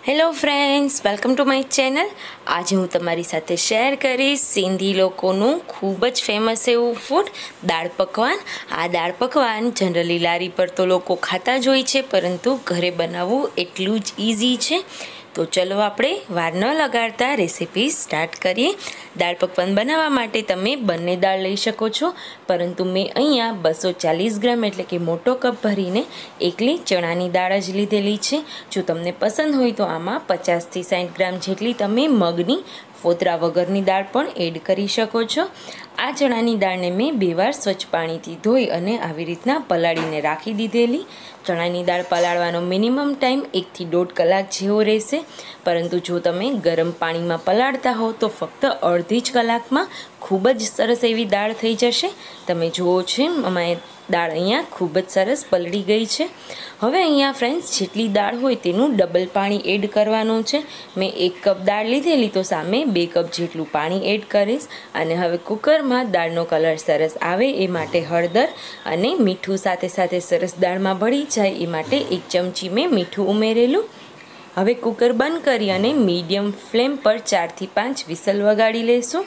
Hello friends, welcome to my channel. આજે હું તમારી સાથે શેર કરીશ સિંધી લોકોનું ખૂબ જ ફેમસ એવું ફૂડ દાળ પકવાન। આ દાળ પકવાન જનરલી લારી પર તો લોકો ખાતા જ હોય છે, પરંતુ ઘરે બનાવવું એટલું જ ઇઝી છે। તો ચલો આપણે વાર ન લગાડતા રેસીપી સ્ટાર્ટ કરીએ। દાળ પકવાન બનાવવા માટે તમે બંને દાળ લઈ શકો છો, પરંતુ મેં અહીંયા 240 ગ્રામ એટલે કે મોટો કપ ભરીને એકલી ચણાની દાળ જ લીધેલી છે। જો તમને પસંદ હોય તો આમાં 50થી 60 ગ્રામ જેટલી તમે મગની ફોતરા વગરની દાળ પણ એડ કરી શકો છો। આ ચણાની દાળને મેં 2 વાર સ્વચ્છ પાણીથી ધોઈ અને આવી રીતના પલાળીને રાખી દીધેલી। ચણાની દાળ પલાળવાનો મિનિમમ ટાઈમ 1 થી 1.5 કલાક જેવો રહેશે, પરંતુ જો તમે ગરમ પાણીમાં પલાળતા હો તો ફક્ત અડધી જ કલાકમાં ખૂબ જ સરસ એવી દાળ થઈ જશે। તમે જુઓ છો અમારી દાળ અહીંયા ખૂબ જ સરસ પલળી ગઈ છે। હવે અહીંયા ફ્રેન્ડ્સ જેટલી દાળ હોય તેનું ડબલ પાણી એડ કરવાનું છે। મેં 1 કપ દાળ લીધેલી તો સામે 2 કપ જેટલું પાણી એડ કરીશ। અને હવે કુકરમાં દાળનો કલર સરસ આવે એ માટે હળદર અને મીઠું સાથે સાથે સરસ દાળમાં ભળી જાય એ માટે 1 ચમચી મેં મીઠું ઉમેરેલું। હવે કુકર બંધ કરી અને મીડિયમ ફ્લેમ પર 4 થી 5 વિસલ વગાડી લેશું।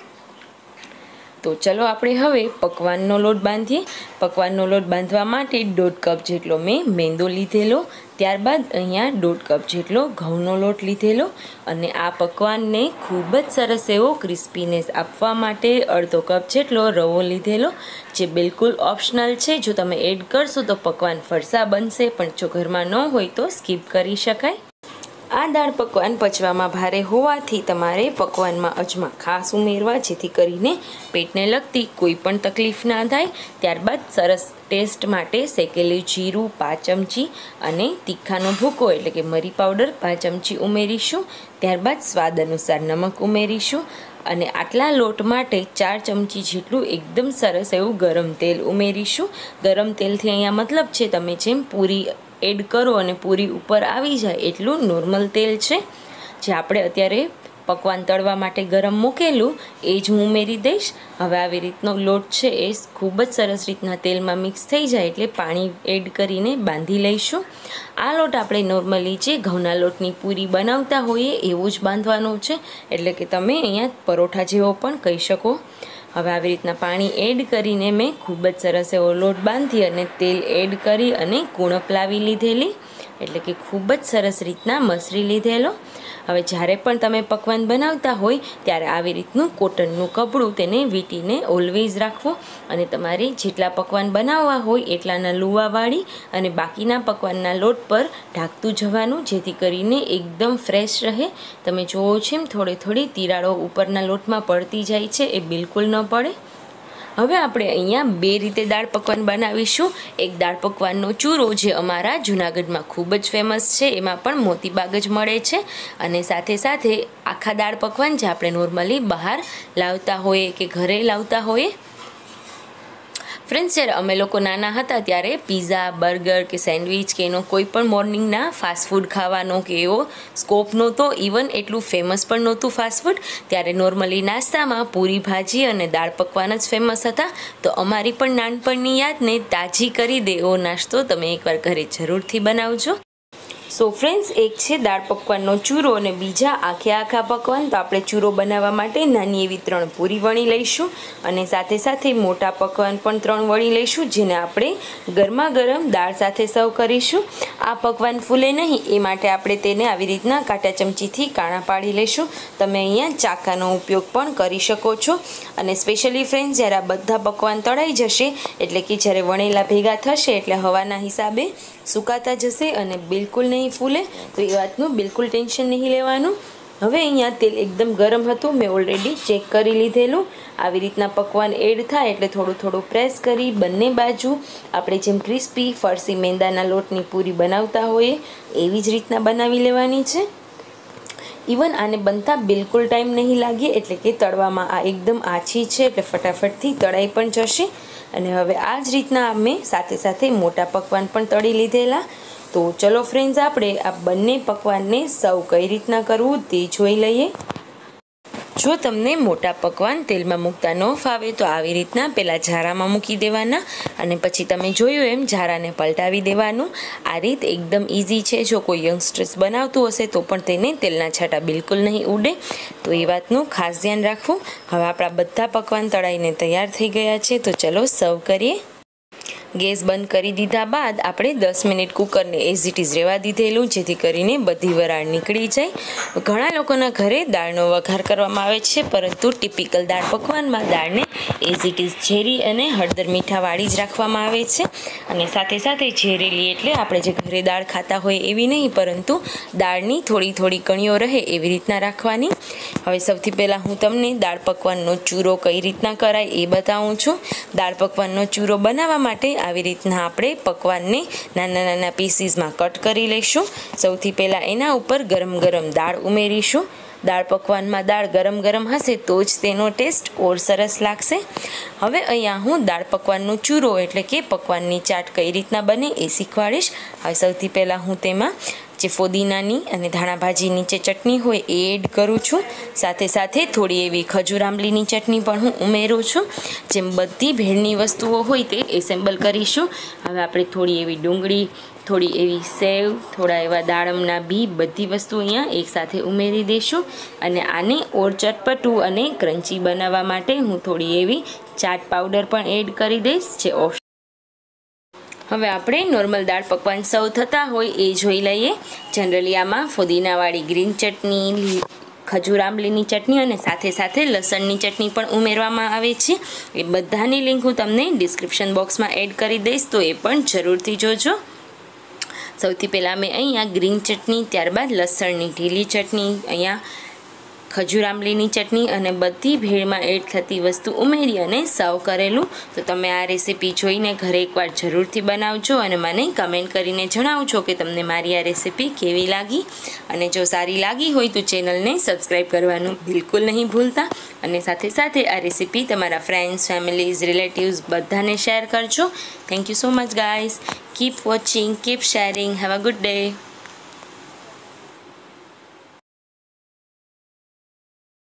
તો ચલો આપણે હવે પકવાનનો લોટ બાંધીએ। પકવાનનો લોટ બાંધવા માટે 1.5 કપ જેટલો મેં મેંદો લીધેલો, ત્યારબાદ અહીંયા 1.5 કપ જેટલો ઘઉંનો લોટ લીધેલો અને આ પકવાનને ખૂબ જ સરસ એવો ક્રિસ્પીનેસ આપવા માટે 1/2 કપ જેટલો રવો લીધેલો, જે બિલકુલ ઓપ્શનલ છે। જો તમે એડ કરશો તો પકવાન ફરસા બનશે, પણ જો ઘરમાં ન હોય તો સ્કીપ કરી શકાય। આ દાળ પકવાન પચવામાં ભારે હોવાથી તમારે પકવાનમાં અજમા ખાસ ઉમેરવા, જેથી કરીને પેટને લગતી કોઈ પણ તકલીફ ના થાય। ત્યારબાદ સરસ ટેસ્ટ માટે શેકેલું જીરું 5 ચમચી અને તીખાનો ભૂકો એટલે કે મરી પાવડર 5 ચમચી ઉમેરીશું। ત્યારબાદ સ્વાદ અનુસાર નમક ઉમેરીશું અને આટલા લોટ માટે 4 ચમચી જેટલું એકદમ સરસ એવું ગરમ તેલ ઉમેરીશું। ગરમ તેલથી અહીંયા મતલબ છે તમે જેમ પૂરી એડ કરો અને પૂરી ઉપર આવી જાય એટલું નોર્મલ તેલ છે, જે આપણે અત્યારે પકવાન તળવા માટે ગરમ મૂકેલું એ જ હું ઉમેરી દઈશ। હવે આવી રીતનો લોટ છે એ ખૂબ જ સરસ રીતના તેલમાં મિક્સ થઈ જાય એટલે પાણી એડ કરીને બાંધી લઈશું। આ લોટ આપણે નોર્મલી જે ઘઉંના લોટની પૂરી બનાવતા હોઈએ એવું જ બાંધવાનું છે, એટલે કે તમે અહીંયા પરોઠા જેવો પણ કહી શકો। હવે આવી રીતના પાણી એડ કરીને મેં ખૂબ જ સરસ એવો લોટ બાંધી અને તેલ એડ કરી અને કૂણપ લાવી લીધેલી, એટલે કે ખૂબ જ સરસ રીતના મસરી લીધેલો। હવે જ્યારે પણ તમે પકવાન બનાવતા હોય ત્યારે આવી રીતનું કોટનનું કપડું તેને વીંટીને ઓલવેઝ રાખવું અને તમારે જેટલા પકવાન બનાવવા હોય એટલાના લુવા વાળી અને બાકીના પકવાનના લોટ પર ઢાંકતું જવાનું, જેથી કરીને એકદમ ફ્રેશ રહે। તમે જુઓ છો એમ થોડી તિરાડો ઉપરના લોટમાં પડતી જાય છે, એ બિલકુલ ન પડે। હવે આપણે અહીંયા 2 રીતે દાળ પકવાન બનાવીશું। એક દાળ પકવાનનો ચૂરો જે અમારા જૂનાગઢમાં ખૂબ જ ફેમસ છે, એમાં પણ મોતીબાગ જ મળે છે, અને સાથે સાથે આખા દાળ પકવાન જે આપણે નોર્મલી બહાર લાવતા હોઈએ કે ઘરે લાવતા હોઈએ। ફ્રેન્ડ્સ, જ્યારે અમે લોકો નાના હતા ત્યારે પીઝા, બર્ગર કે સેન્ડવિચ કે એનો કોઈ પણ મોર્નિંગના ફાસ્ટફૂડ ખાવાનો કે એવો સ્કોપ નહોતો, ઇવન એટલું ફેમસ પણ નહોતું ફાસ્ટફૂડ। ત્યારે નોર્મલી નાસ્તામાં પૂરી ભાજી અને દાળ પકવાન જ ફેમસ હતા। તો અમારી પણ નાનપણની યાદને તાજી કરી દે એવો નાસ્તો તમે એકવાર ઘરે જરૂરથી બનાવજો। સો ફ્રેન્ડ્સ, એક છે દાળ પકવાનનો ચૂરો અને બીજા આખા પકવાન। તો આપણે ચૂરો બનાવવા માટે નાની એવી 3 પૂરી વણી લઈશું અને સાથે સાથે મોટા પકવાન પણ 3 વણી લઈશું, જેને આપણે ગરમા ગરમ દાળ સાથે સર્વ કરીશું। આ પકવાન ફૂલે નહીં એ માટે આપણે તેને આવી રીતના કાંટા ચમચીથી કાણા પાડી લઈશું। તમે અહીંયા ચાકાનો ઉપયોગ પણ કરી શકો છો। અને સ્પેશિયલી ફ્રેન્ડ્સ, જ્યારે આ બધા પકવાન તળાઈ જશે એટલે કે જ્યારે વણેલા ભેગા થશે એટલે હવાના હિસાબે સુકાતા જશે અને બિલકુલ નહીં ફૂલે, તો એ વાતનું બિલકુલ ટેન્શન નહીં લેવાનું। હવે અહીંયા તેલ એકદમ ગરમ હતું, મેં ઓલરેડી ચેક કરી લીધેલું। આવી રીતના પકવાન એડ થાય એટલે થોડું પ્રેસ કરી બંને બાજુ આપણે જેમ ક્રિસ્પી ફરસી મેંદાના લોટની પૂરી બનાવતા હોઈએ એવી જ રીતના બનાવી લેવાની છે। ઇવન આને બનતા બિલકુલ ટાઈમ નહીં લાગે, એટલે કે તળવામાં આ એકદમ આછી છે એટલે ફટાફટથી તળાઈ પણ જશે। અને હવે આ જ રીતના અમે સાથે સાથે મોટા પકવાન પણ તળી લીધેલા। તો ચલો ફ્રેન્ડ્સ, આપણે આ બંને પકવાનને સર્વ કઈ રીતના કરવું તે જોઈ લઈએ। જો તમને મોટા પકવાન તેલમાં મૂકતા ન ફાવે તો આવી રીતના પહેલાં ઝારામાં મૂકી દેવાના અને પછી તમે જોયું એમ ઝારાને પલટાવી દેવાનું. આ રીત એકદમ ઇઝી છે. જો કોઈ યંગસ્ટર્સ બનાવતું હશે તો પણ તેને તેલના છાંટા બિલકુલ નહીં ઉડે, તો એ વાતનું ખાસ ધ્યાન રાખવું. હવે આપણા બધા પકવાન તળાઈને તૈયાર થઈ ગયા છે, તો ચલો સર્વ કરીએ. ગેસ બંધ કરી દીધા બાદ આપણે 10 મિનિટ કુકરને એઝ ઇટ ઇઝ રહેવા દીધેલું, જેથી કરીને બધી વરાળ નીકળી જાય. ઘણા લોકોના ઘરે દાળનો વઘાર કરવામાં આવે છે, પરંતુ ટિપિકલ દાળ પકવાનમાં દાળને એઝ ઇટ ઇઝ ઝેરી અને હળદર મીઠાવાળી જ રાખવામાં આવે છે. અને સાથે સાથે ઝેરેલી એટલે આપણે જે ઘરે દાળ ખાતા હોય એવી નહીં, પરંતુ દાળની થોડી થોડી કણીઓ રહે એવી રીતના રાખવાની. હવે સૌથી પહેલાં હું તમને દાળ પકવાનનો ચૂરો કઈ રીતના કરાય એ બતાવું છું. દાળ પકવાનનો ચૂરો બનાવવા માટે આવી રીતના આપણે પકવાનને નાના નાના પીસીસમાં કટ કરી લઈશું. સૌથી પહેલાં એના ઉપર ગરમ ગરમ દાળ ઉમેરીશું. દાળ પકવાનમાં દાળ ગરમ ગરમ હશે તો જ તેનો ટેસ્ટ ઓર સરસ લાગશે. હવે અહીંયા હું દાળ પકવાનનો ચૂરો એટલે કે પકવાનની ચાટ કઈ રીતના બને એ શીખવાડીશ. હવે સૌથી પહેલાં હું તેમાં જે ફોદીનાની અને ધાણાભાજીની જે ચટણી હોય એ એડ કરું છું. સાથે સાથે થોડી એવી ખજૂર આંબલીની ચટણી પણ હું ઉમેરું છું. જેમ બધી ભેળની વસ્તુઓ હોય તે એસેમ્બલ કરીશું. હવે આપણે થોડી એવી ડુંગળી, થોડી એવી સેવ, થોડા એવા દાડમના બી, બધી વસ્તુ અહીંયા એકસાથે ઉમેરી દઈશું. અને આને ઓર ચટપટું અને ક્રન્ચી બનાવવા માટે હું થોડી એવી ચાટ પાવડર પણ એડ કરી દઈશ, જે હવે આપણે નોર્મલ દાળ પકવાન સર્વ થતા હોય એ જોઈ લઈએ. જનરલી આમાં ફુદીનાવાળી ગ્રીન ચટણી, ખજૂર આંબલીની ચટણી અને સાથે સાથે લસણની ચટણી પણ ઉમેરવામાં આવે છે. એ બધાની લિંક હું તમને ડિસ્ક્રિપ્શન બોક્સમાં એડ કરી દઈશ, તો એ પણ જરૂરથી જોજો. સૌથી પહેલાં મેં અહીંયા ગ્રીન ચટણી, ત્યારબાદ લસણની ઢીલી ચટણી, અહીંયા ખજૂર આંબલીની ચટણી અને બધી ભેળમાં એડ થતી વસ્તુ ઉમેરી અને સર્વ કરેલું. તો તમે આ રેસીપી જોઈને ઘરે એકવાર જરૂરથી બનાવજો અને મને કમેન્ટ કરીને જણાવજો કે તમને મારી આ રેસીપી કેવી લાગી. અને જો સારી લાગી હોય તો ચેનલને સબસ્ક્રાઈબ કરવાનું બિલકુલ નહીં ભૂલતા. અને સાથે સાથે આ રેસીપી તમારા ફ્રેન્ડ્સ, ફેમિલીઝ, રિલેટિવ્સ બધાને શેર કરજો. Thank you so much guys. Keep watching, keep sharing. Have a good day.